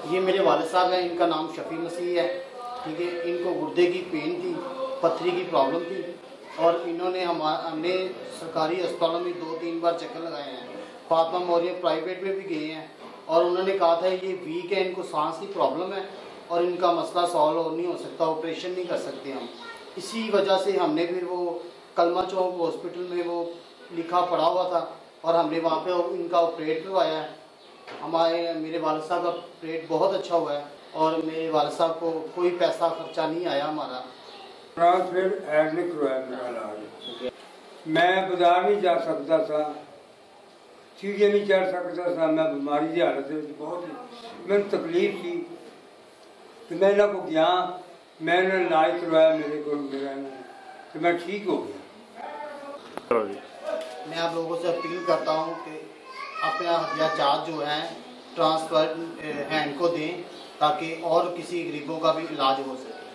ये मेरे वालिद साहब हैं, इनका नाम शफी मसीह है। ठीक है, इनको गुर्दे की पेन थी, पथरी की प्रॉब्लम थी और इन्होंने हमने सरकारी अस्पतालों में 2-3 बार चक्कर लगाए हैं, फातिमा मोरिया प्राइवेट में भी गए हैं और उन्होंने कहा था ये वीक है, इनको सांस की प्रॉब्लम है और इनका मसला सॉल्व नहीं हो सकता, ऑपरेशन नहीं कर सकते हम। इसी वजह से हमने फिर वो कलमा चौक हॉस्पिटल में वो लिखा पड़ा हुआ था और हमने वहाँ पे इनका ऑपरेट करवाया है। मेरे वालिद साहब का ऑपरेट बहुत अच्छा हुआ है और मेरे वालिद साहब को कोई पैसा खर्चा नहीं आया हमारा। फिर ऐड नहीं करवाया मेरा इलाज। मैं बाजार नहीं जा सकता था, सीढ़ियाँ नहीं चढ़ सकता था, मैं बीमारी की हालत बहुत मैं तकलीफ थी तो मैं इन्हों को गया, मैंने इलाज करवाया मेरे को मेरा तो मैं ठीक हो गया। मैं आप लोगों से अपील करता हूँ कि अपना हदिया चार्ज जो है ट्रांसफर हैंड को दें ताकि और किसी गरीबों का भी इलाज हो सके।